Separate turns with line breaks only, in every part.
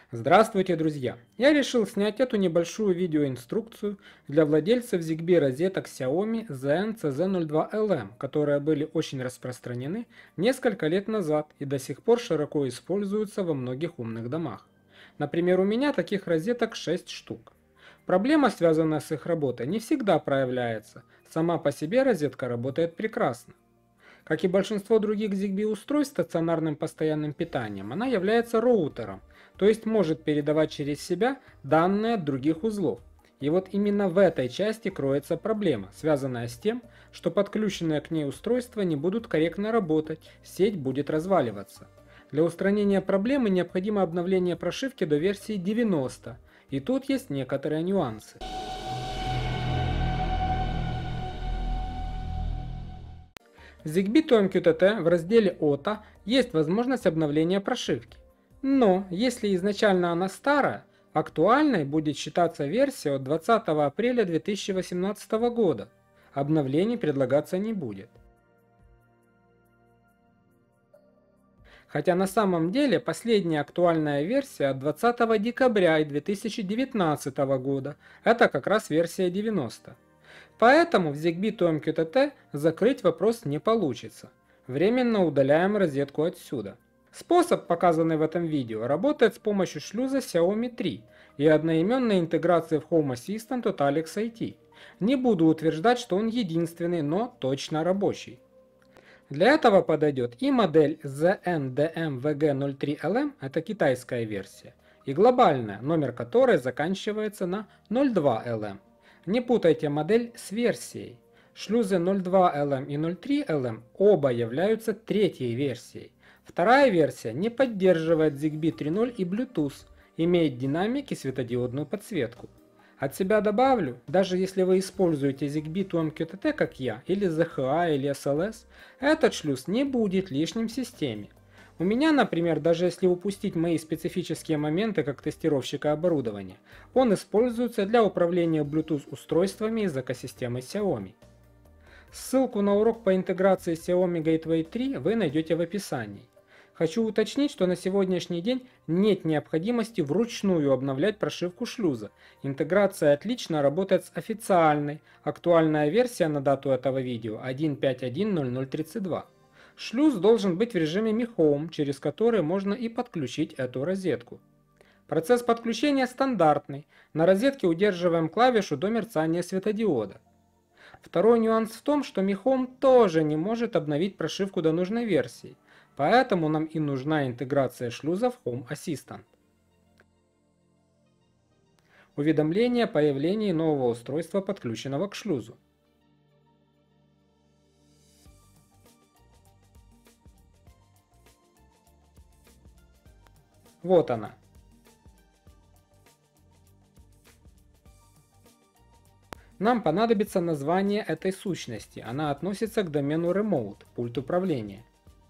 Здравствуйте, друзья! Я решил снять эту небольшую видеоинструкцию для владельцев ZigBee розеток Xiaomi ZN-CZ02LM, которые были очень распространены несколько лет назад и до сих пор широко используются во многих умных домах. Например, у меня таких розеток 6 штук. Проблема, связанная с их работой, не всегда проявляется. Сама по себе розетка работает прекрасно. Как и большинство других ZigBee устройств с стационарным постоянным питанием, она является роутером, то есть может передавать через себя данные от других узлов. И вот именно в этой части кроется проблема, связанная с тем, что подключенные к ней устройства не будут корректно работать, сеть будет разваливаться. Для устранения проблемы необходимо обновление прошивки до версии 90, и тут есть некоторые нюансы. В ZigBee TOM-QTT в разделе OTA есть возможность обновления прошивки. Но если изначально она старая, актуальной будет считаться версия от 20 апреля 2018 года. Обновлений предлагаться не будет. Хотя на самом деле последняя актуальная версия от 20 декабря 2019 года, это как раз версия 90. Поэтому в ZigBee TOM-QTT закрыть вопрос не получится. Временно удаляем розетку отсюда. Способ, показанный в этом видео, работает с помощью шлюза Xiaomi 3 и одноименной интеграции в Home Assistant от Alex IT. Не буду утверждать, что он единственный, но точно рабочий. Для этого подойдет и модель ZN-DM-VG03LM, это китайская версия, и глобальная, номер которой заканчивается на 02LM. Не путайте модель с версией. Шлюзы 02LM и 03LM оба являются третьей версией. Вторая версия не поддерживает ZigBee 3.0 и Bluetooth, имеет динамик и светодиодную подсветку. От себя добавлю, даже если вы используете ZigBee TOM-QTT, как я, или ZHA, или SLS, этот шлюз не будет лишним в системе. У меня, например, даже если упустить мои специфические моменты как тестировщика оборудования, он используется для управления Bluetooth устройствами из экосистемы Xiaomi. Ссылку на урок по интеграции Xiaomi Gateway 3 вы найдете в описании. Хочу уточнить, что на сегодняшний день нет необходимости вручную обновлять прошивку шлюза. Интеграция отлично работает с официальной, актуальная версия на дату этого видео 1.5.1.0032. Шлюз должен быть в режиме Mi Home, через который можно и подключить эту розетку. Процесс подключения стандартный, на розетке удерживаем клавишу до мерцания светодиода. Второй нюанс в том, что Mi Home тоже не может обновить прошивку до нужной версии. Поэтому нам и нужна интеграция шлюза в Home Assistant. Уведомление о появлении нового устройства, подключенного к шлюзу. Вот она. Нам понадобится название этой сущности. Она относится к домену Remote, пульт управления.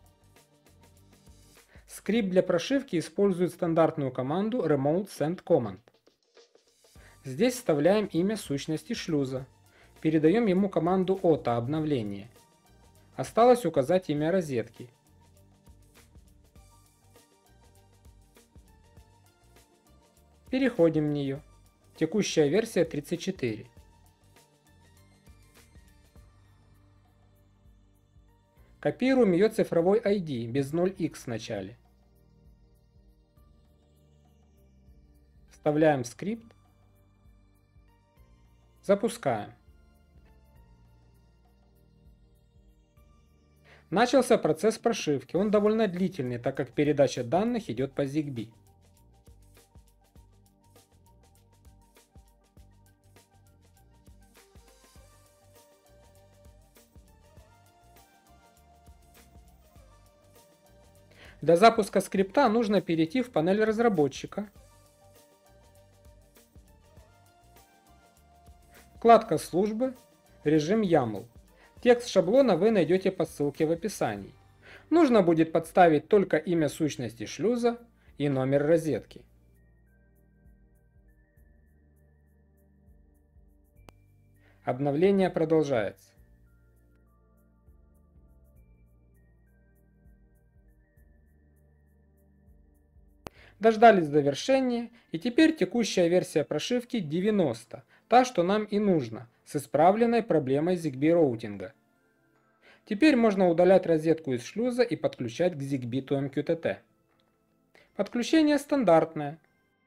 Скрипт для прошивки использует стандартную команду Remote Send Command. Здесь вставляем имя сущности шлюза. Передаем ему команду OTA обновление. Осталось указать имя розетки. Переходим в нее. Текущая версия 34. Копируем ее цифровой ID без 0x в начале. Вставляем скрипт. Запускаем. Начался процесс прошивки. Он довольно длительный, так как передача данных идет по ZigBee. Для запуска скрипта нужно перейти в панель разработчика. Вкладка службы, режим YAML. Текст шаблона вы найдете по ссылке в описании. Нужно будет подставить только имя сущности шлюза и номер розетки. Обновление продолжается. Дождались завершения, и теперь текущая версия прошивки 90, та, что нам и нужно, с исправленной проблемой ZigBee роутинга. Теперь можно удалять розетку из шлюза и подключать к ZigBee to MQTT. Подключение стандартное.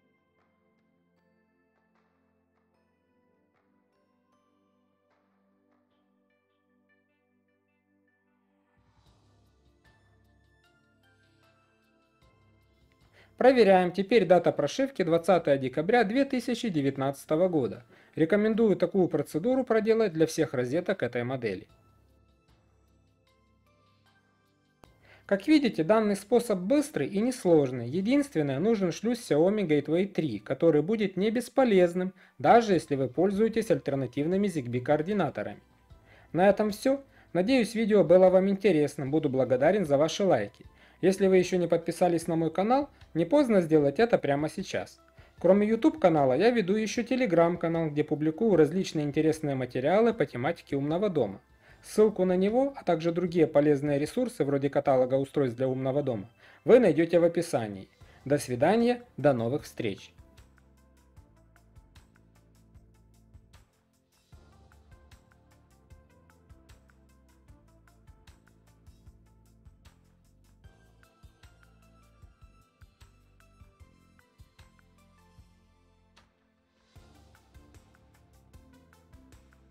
Проверяем, теперь дата прошивки 20 декабря 2019 года. Рекомендую такую процедуру проделать для всех розеток этой модели. Как видите, данный способ быстрый и несложный. Единственное, нужен шлюз Xiaomi Gateway 3, который будет не бесполезным, даже если вы пользуетесь альтернативными ZigBee координаторами. На этом все. Надеюсь, видео было вам интересным. Буду благодарен за ваши лайки. Если вы еще не подписались на мой канал, не поздно сделать это прямо сейчас. Кроме YouTube канала, я веду еще Telegram канал, где публикую различные интересные материалы по тематике умного дома. Ссылку на него, а также другие полезные ресурсы вроде каталога устройств для умного дома, вы найдете в описании. До свидания, до новых встреч!